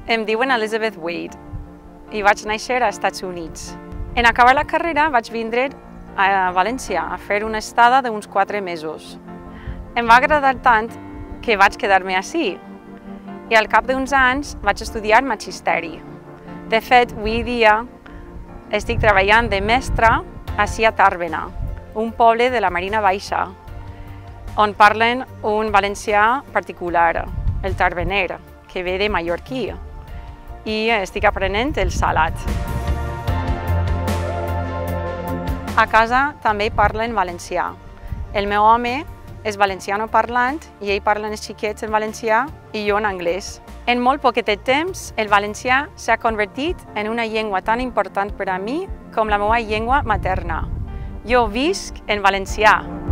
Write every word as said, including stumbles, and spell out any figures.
Em diuen Elizabeth Wade i vaig néixer als Estats Units. En acabar la carrera vaig vindre a València a fer una estada d'uns quatre mesos. Em va agradar tant que vaig quedar-me ací i al cap d'uns anys vaig estudiar magisteri. De fet, avui dia estic treballant de mestra ací a Tàrbena, un poble de la Marina Baixa, on parlen un valencià particular, el tarbener, que ve de mallorquí, i estic aprenent el salat. A casa també parlen valencià. El meu home és valenciano parlant i ell parla els xiquets en valencià i jo en anglès. En molt poquet temps, el valencià s'ha convertit en una llengua tan important per a mi com la meva llengua materna. Jo visc en valencià.